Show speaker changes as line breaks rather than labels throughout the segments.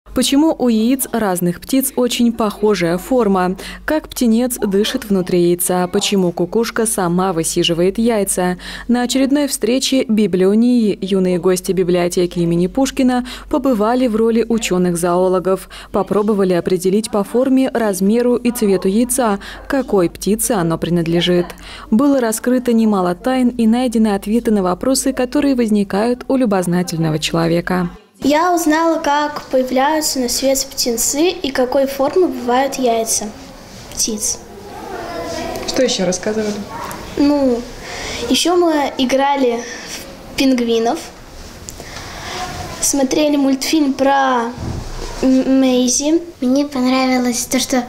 Почему у яиц разных птиц очень похожая форма? Как птенец дышит внутри яйца? Почему кукушка сама высиживает яйца? На очередной встрече библионии юные гости библиотеки имени Пушкина побывали в роли ученых-зоологов. Попробовали определить по форме, размеру и цвету яйца, какой птице оно принадлежит. Было раскрыто немало тайн и найдены ответы на вопросы, которые возникают у любознательного человека.
Я узнала, как появляются на свет птенцы и какой формы бывают яйца птиц.
Что еще рассказывали?
Еще мы играли в пингвинов, смотрели мультфильм про Мэйзи.
Мне понравилось то, что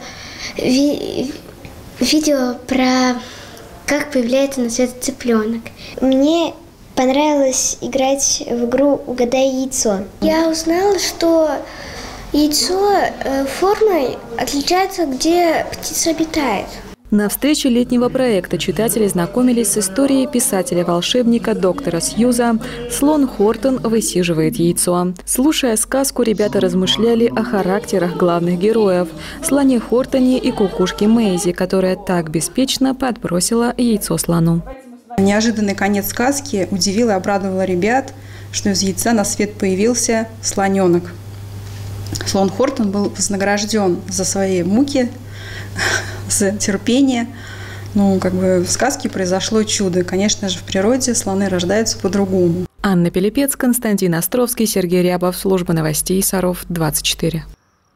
видео про как появляется на свет цыпленок. Мне понравилось играть в игру «Угадай яйцо». Я узнала, что яйцо формой отличается, где птица обитает.
На встрече летнего проекта читатели знакомились с историей писателя-волшебника доктора Сьюза «Слон Хортон высиживает яйцо». Слушая сказку, ребята размышляли о характерах главных героев – слоне Хортоне и кукушке Мэйзи, которая так беспечно подбросила яйцо слону.
Неожиданный конец сказки удивил и обрадовал ребят, что из яйца на свет появился слоненок. Слон Хортон был вознагражден за свои муки, за терпение. В сказке произошло чудо. Конечно же, в природе слоны рождаются по-другому.
Анна Пилипец, Константин Островский, Сергей Рябов. Служба новостей Саров 24.